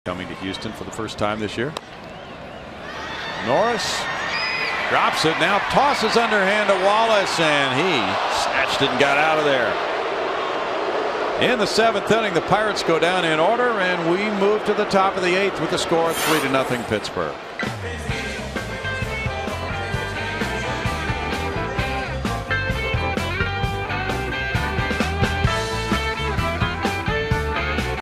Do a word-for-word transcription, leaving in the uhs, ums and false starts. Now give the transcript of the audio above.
Coming to Houston for the first time this year. Norris drops it, now tosses underhand to Wallace, and he snatched it and got out of there. In the seventh inning, the Pirates go down in order, and we move to the top of the eighth with the score three to nothing Pittsburgh.